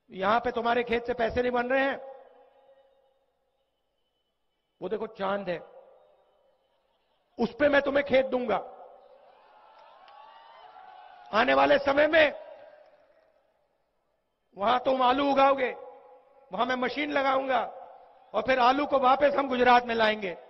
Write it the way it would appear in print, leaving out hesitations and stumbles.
यहां पे तुम्हारे खेत से पैसे नहीं बन रहे हैं, वो देखो चांद है, उस पे मैं तुम्हें खेत दूंगा। आने वाले समय में वहां तुम आलू उगाओगे, वहां मैं मशीन लगाऊंगा और फिर आलू को वापस हम गुजरात में लाएंगे।